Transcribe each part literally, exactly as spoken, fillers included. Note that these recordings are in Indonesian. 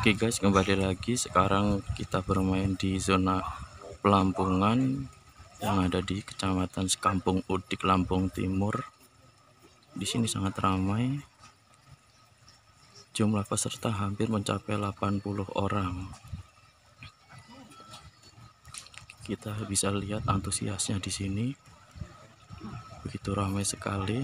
Oke guys, kembali lagi. Sekarang kita bermain di zona pelampungan yang ada di Kecamatan Sekampung Udik, Lampung Timur. Di sini sangat ramai. Jumlah peserta hampir mencapai delapan puluh orang. Kita bisa lihat antusiasnya di sini. Begitu ramai sekali.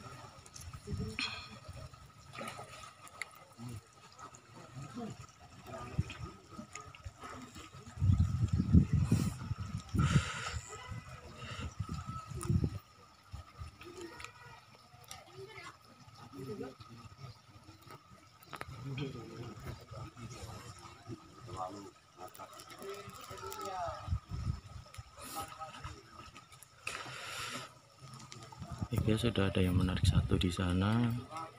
Ya, sudah ada yang menarik satu di sana.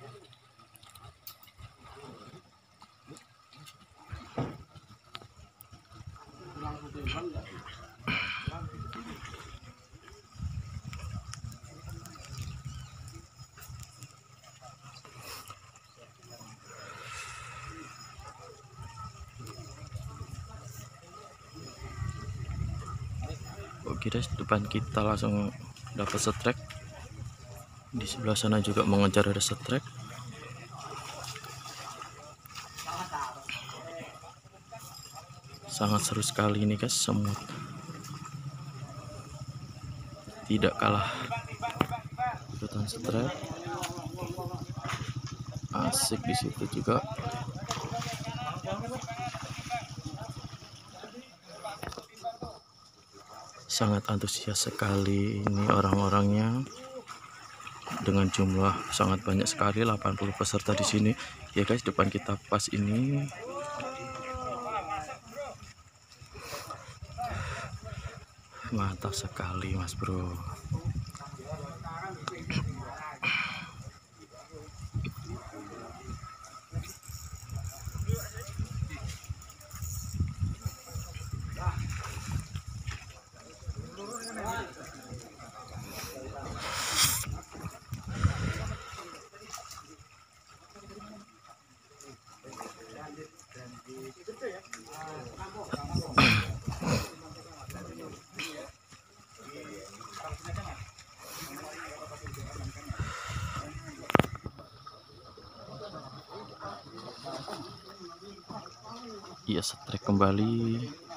Oke guys, depan kita langsung dapat setrek. Di sebelah sana juga mengejar ada setrek. Sangat seru sekali ini guys, semut tidak kalah ikutan setrek. Asik di situ juga. Sangat antusias sekali ini orang-orangnya. Dengan jumlah sangat banyak sekali, delapan puluh peserta di sini. Ya guys, depan kita pas ini. Mantap sekali mas bro. Iya, setrek kembali.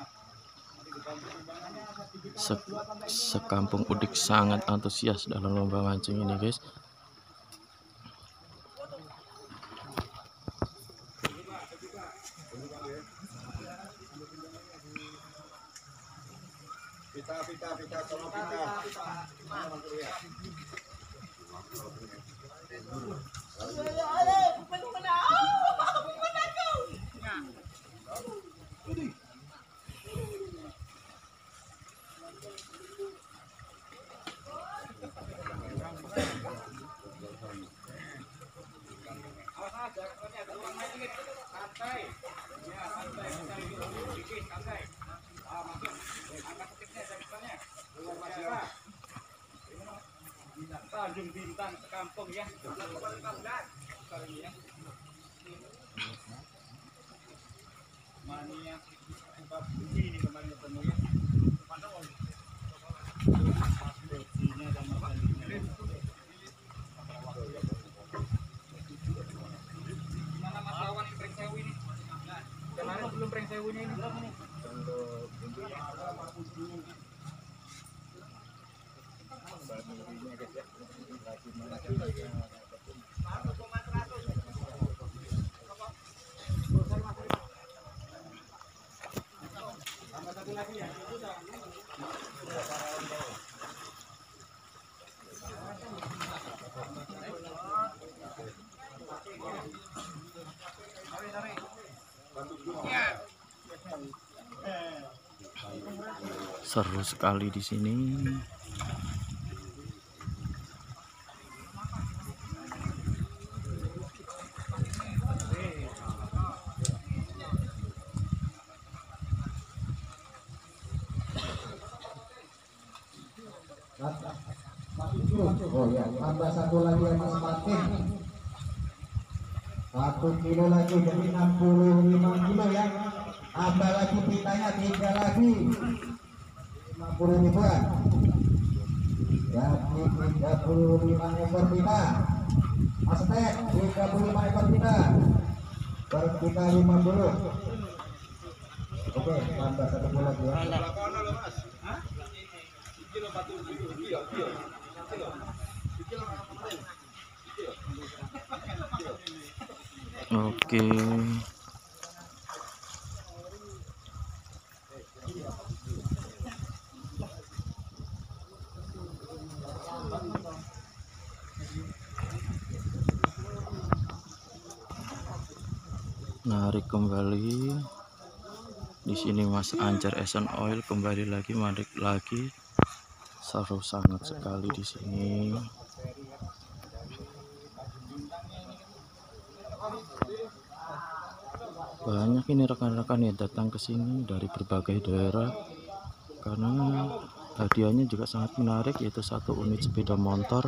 Se Sekampung Udik sangat antusias dalam lomba mancing ini guys. Pita, pita, pita, tolong pita. Tanjung Bintang Sekampung ya. Mania ini kemarin ketemu ya. Mana Mas Lawan yang prank sewu ini? Kemarin belum prank sewunya ini berapa nih? Untuk bumbunya Seru sekali di sini. Oh ya, tambah satu lagi ya Mas Martin. Satu kilo lagi jadi enam puluh lima kilo ya. Tambah lagi pitanya tiga lagi lima puluh ribuan. Jadi tiga puluh lima ekor pita. Aztek tiga puluh lima ekor pita. Per pita lima puluh. Oke, tambah satu kilo lagi ya. Oke. Narik kembali. Di sini Mas Anjar Esen Oil kembali lagi narik lagi. Seru sangat sekali di sini. Banyak ini rekan-rekan yang datang ke sini dari berbagai daerah karena hadiahnya juga sangat menarik, yaitu satu unit sepeda motor.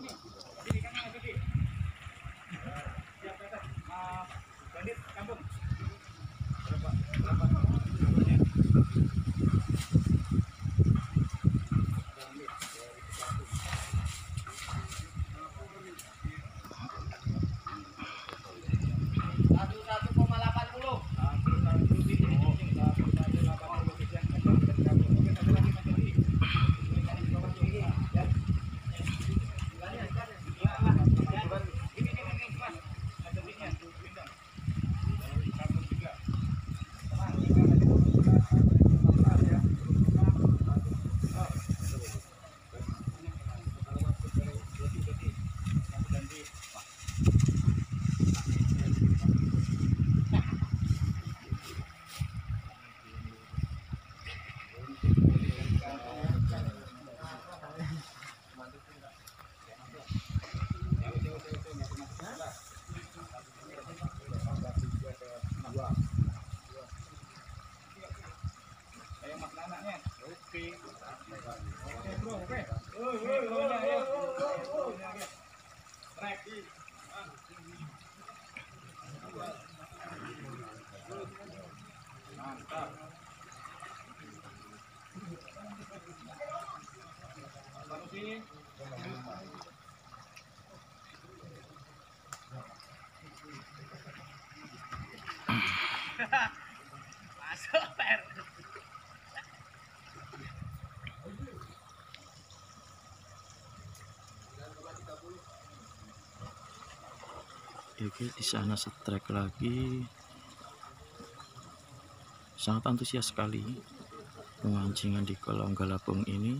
Oke, di sana setrek lagi. Sangat antusias sekali pemancingan di kolam Galapung ini.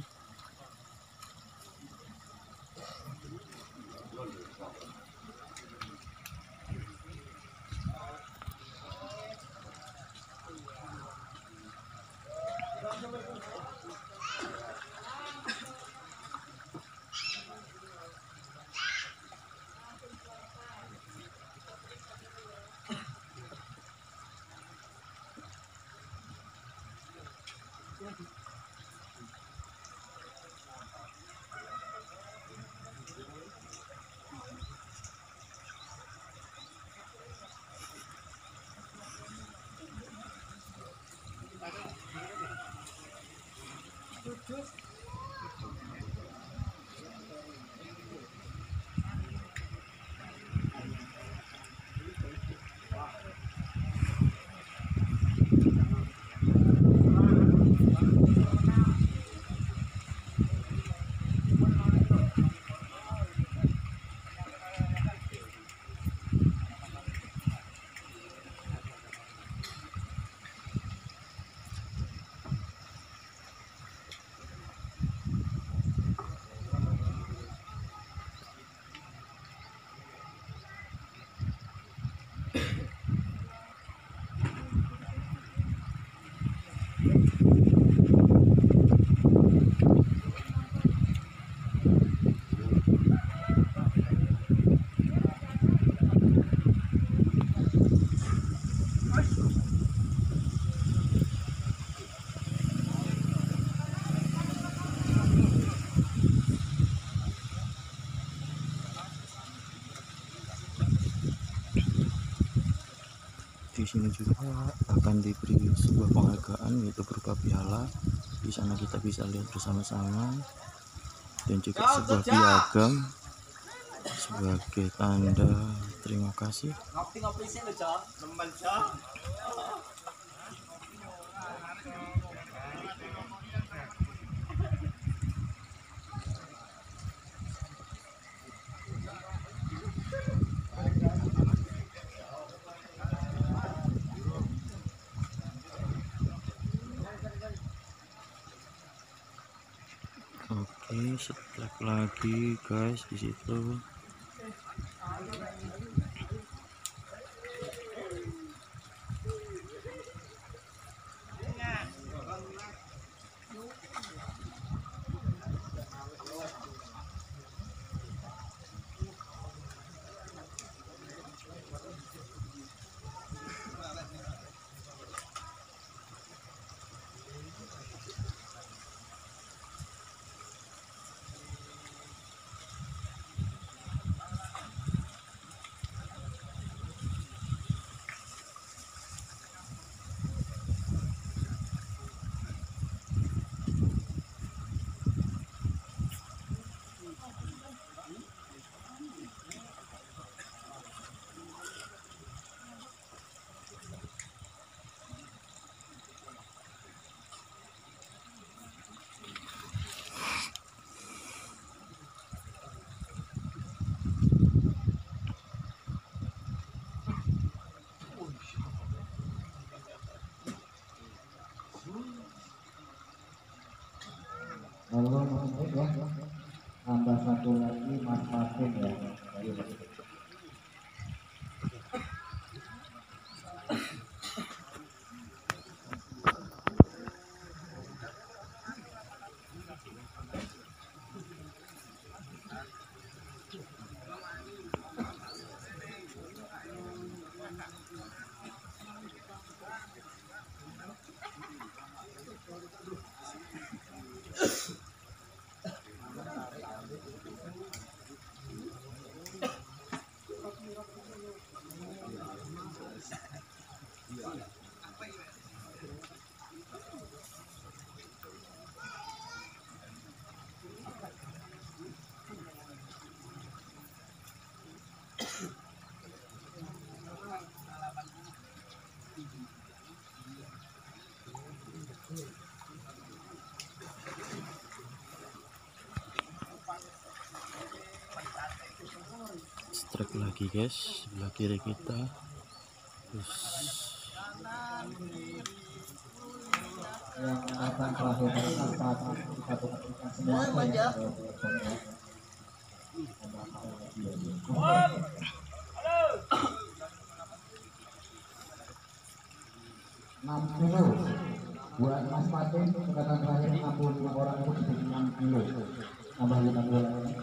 sini juga akan diberi sebuah penghargaan yaitu berupa piala. Di sana kita bisa lihat bersama-sama, dan juga sebuah piagam sebagai tanda terima kasih. Oke, setelah lagi guys di situ. Lalu mungkin ya tambah satu lagi Mas Martin ya. Strike lagi guys, sebelah kiri kita. Terus Yang akan terakhir empat satu semua ya. enam kilo buat Mas Martin, pendekatan terakhir enam puluh lima orang itu jadi enam kilo, tambah lima kilo lagi.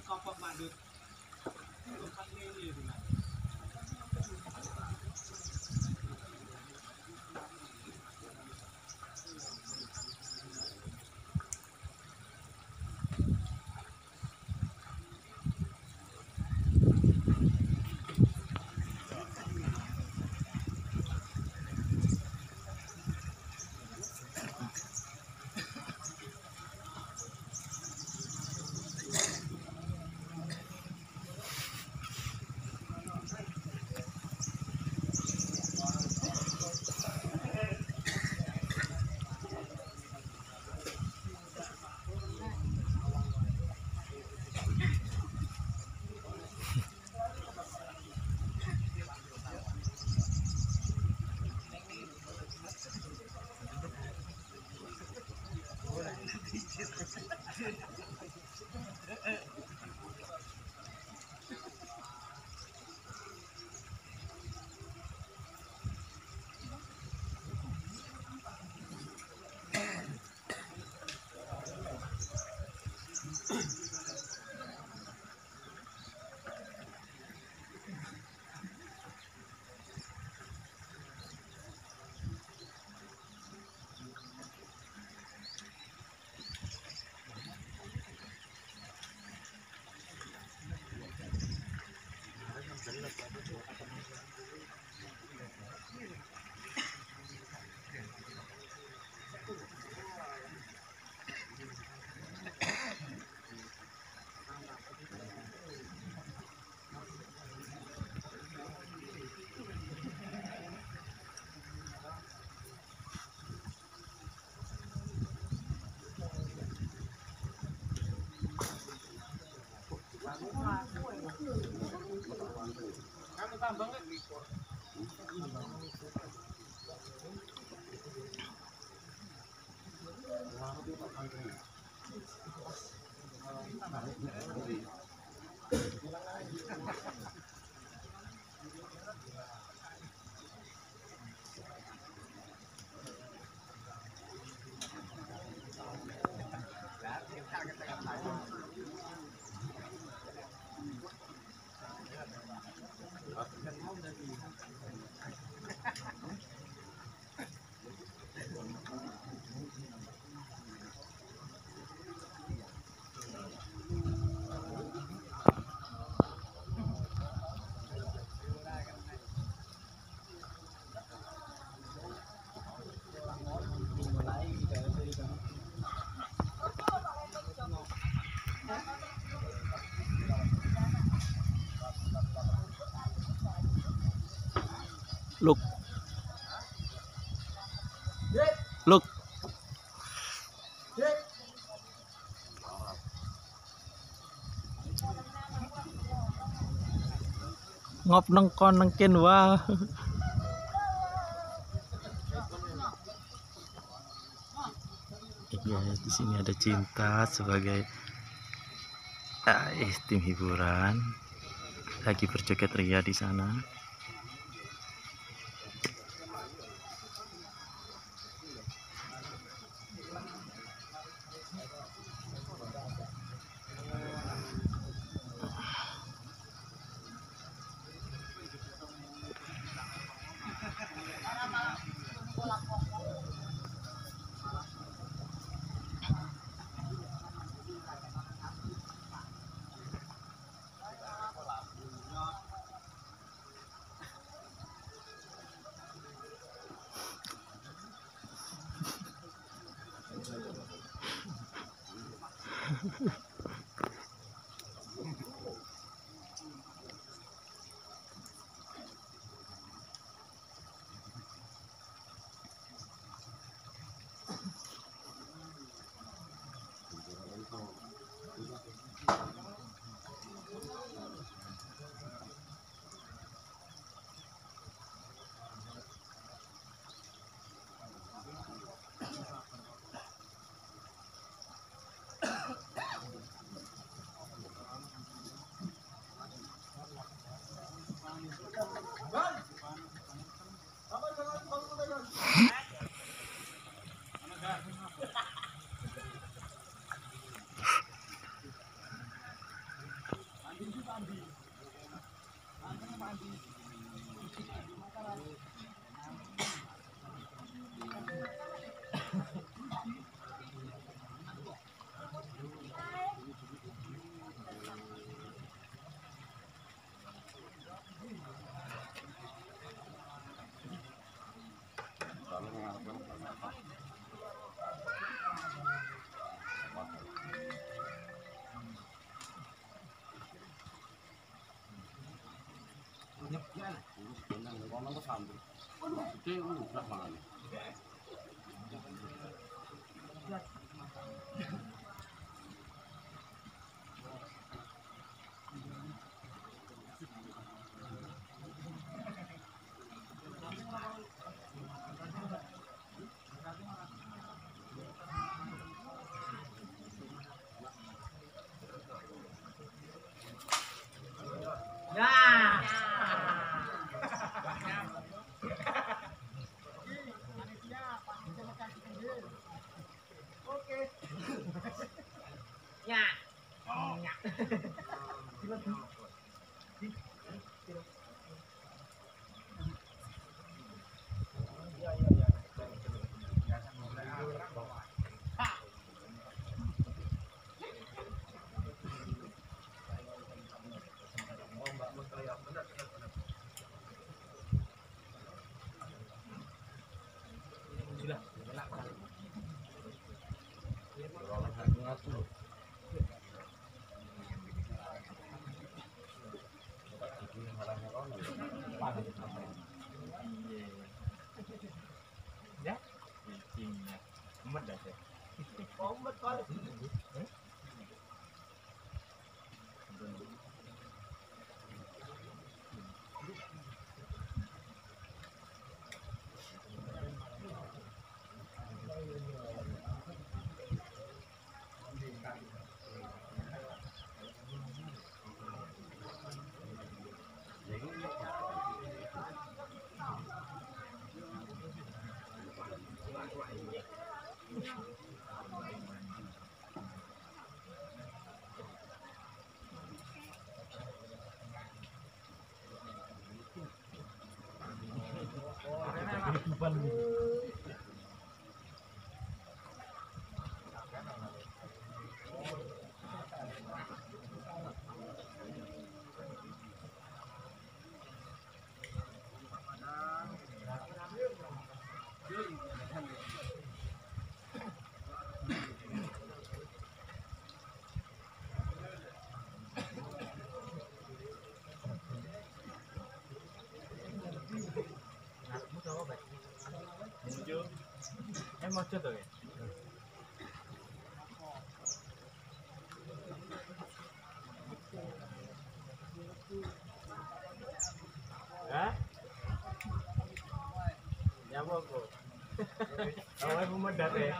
Look. Look. Ngop neng kon nengkin wah. Iya, di sini ada Cinta sebagai ah, eh, tim hiburan lagi berjoget ria di sana. Ya, ini umat dah saya. Umat kali. Eh mau tuh ya. Hah? Ya mau kok. Awalnya pemedat ya.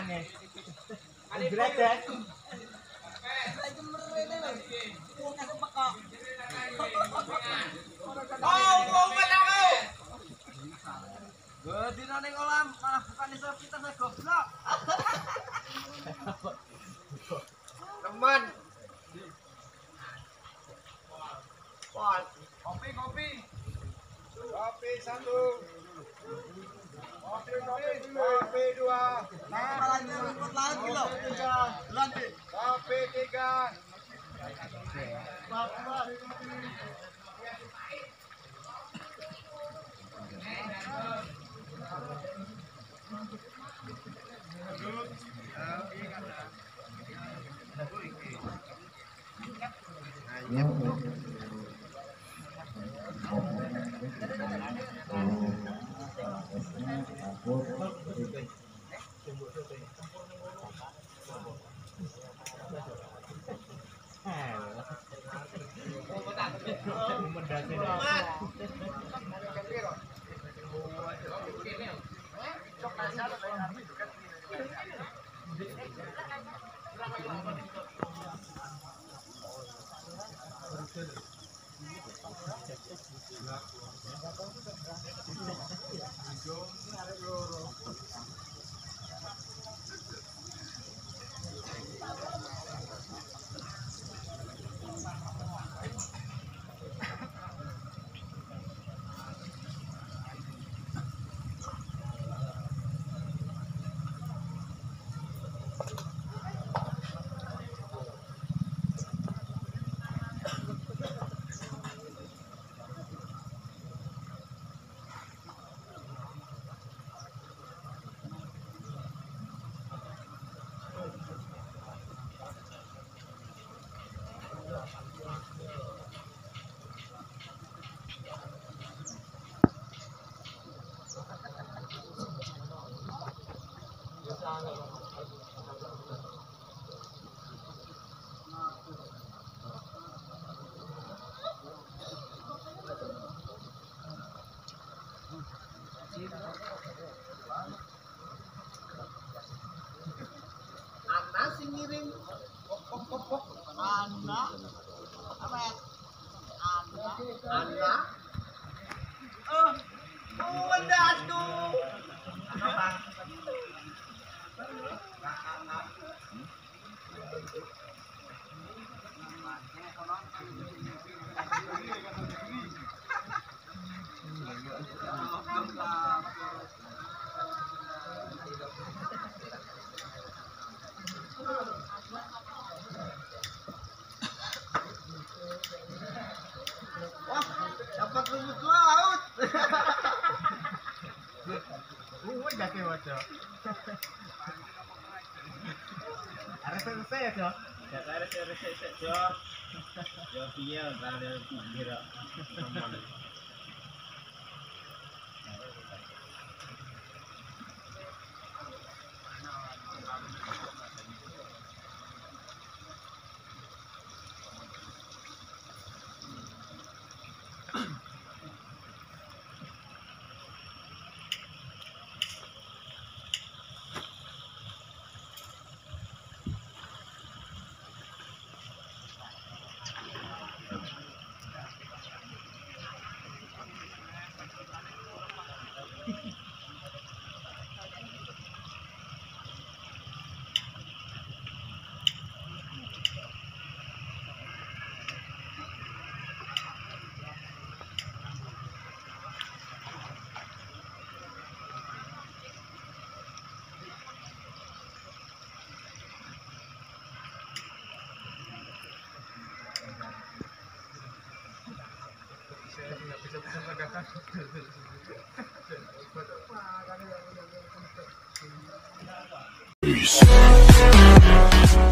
nih. Anjret deh. Oh, mau aku. Gue di nang kolam malah bukan iso kita saya goblok. Teman. Kopi kopi. Kopi satu. Kopi kopi kopi dua. Nah, ikut lagi loh. Lanjut. Kopi tiga. Anak sih ngirim. Pok pok pok. Anak. Apa ya? Anak. Anak. Oh. Oh, udah tuh. Apa? Wah, dapat rumput laut. Uh, jatuh wajar. Ada selesai ya, Cok? Ya, ada selesai, Cok. Ya, iya, ada pinggir. Peace.